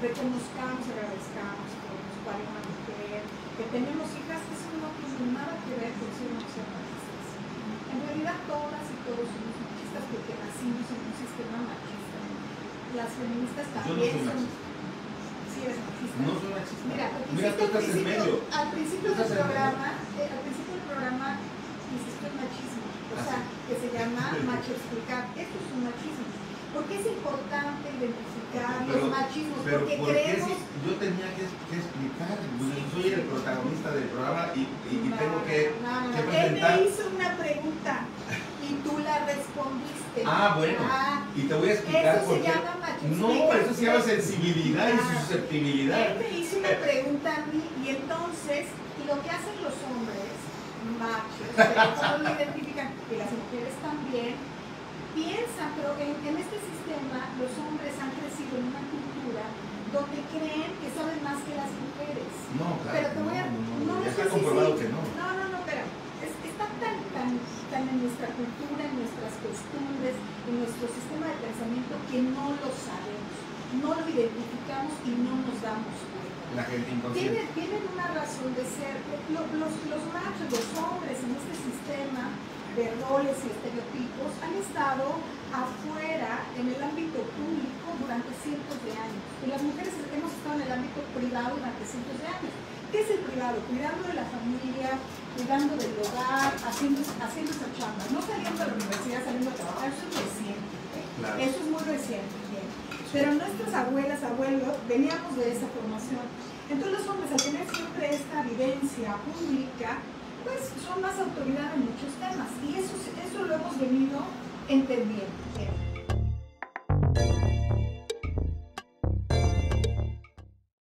reconozcamos, agradezcamos que nos pare una mujer, que tenemos hijas que eso no tiene nada que ver con ser o no ser machistas. En realidad todas y todos somos machistas porque nacimos en un sistema machista. Las feministas también yo no son... soy machista. Sí, eres machista. No soy machista. Mira, Tú estás en medio. al principio del programa hiciste el machismo, o sea, que se llama macho explicar. Esto es un machismo. ¿Por qué es importante identificar los machismos? Pero Porque ¿por qué creemos... si yo tenía que explicar? Pues yo soy el protagonista del programa y tengo que presentar. Él me hizo una pregunta y tú la respondiste. Ah, bueno. Y te voy a explicar eso por se qué. llama machismo. No, eso se llama sensibilidad y susceptibilidad. Él me hizo una pregunta a mí y entonces, y lo que hacen los hombres, machos, pero no lo identifican, y las mujeres también, piensan, pero en este sistema los hombres han crecido en una cultura donde creen que saben más que las mujeres. No, claro. Pero te voy a... No, ya está comprobado que no. No, pero está tan en nuestra cultura, en nuestras costumbres, en nuestro sistema de pensamiento que no lo sabemos, no lo identificamos y no nos damos cuenta. La gente inconsciente. Tienen una razón de ser. Los machos, los hombres en este sistema de roles y estereotipos han estado afuera en el ámbito público durante cientos de años. Y las mujeres hemos estado en el ámbito privado durante cientos de años. ¿Qué es el privado? Cuidando de la familia, cuidando del hogar, haciendo esa chamba. No saliendo de la universidad, saliendo a trabajar, eso es reciente. Claro. Eso es muy reciente. Bien. Pero nuestras abuelas, abuelos, veníamos de esa formación. Entonces los hombres, al tener siempre esta evidencia pública, pues son más autoridad en muchos temas. Y eso lo hemos venido entendiendo.